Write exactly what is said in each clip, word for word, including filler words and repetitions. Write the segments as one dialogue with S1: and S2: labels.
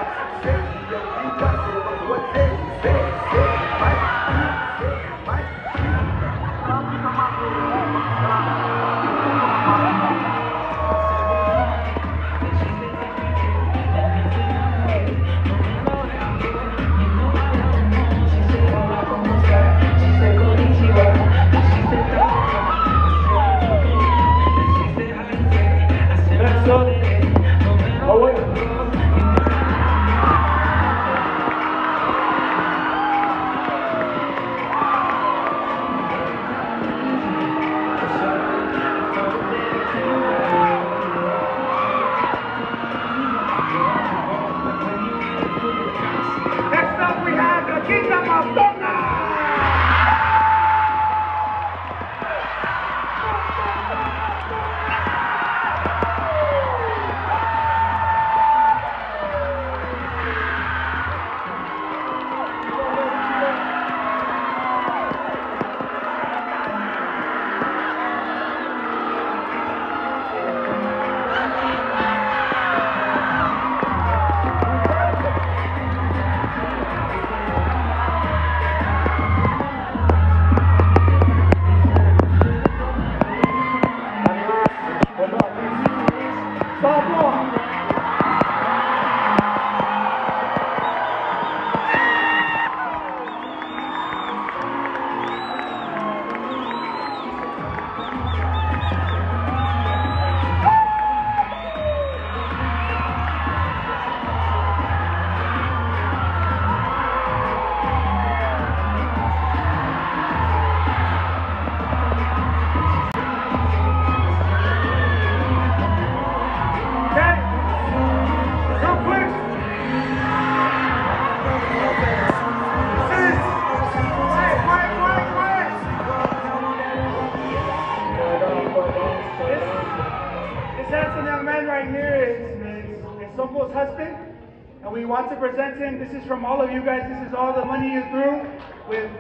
S1: Husband, and we want to present him. This is from all of you guys. This is all the money you threw with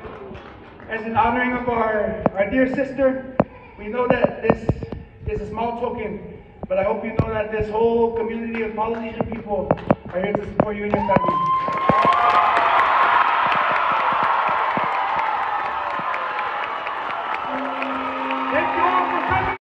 S1: as an honoring of our, our dear sister. We know that this is a small token, but I hope you know that this whole community of Polynesian people are here to support you and your family. Thank you.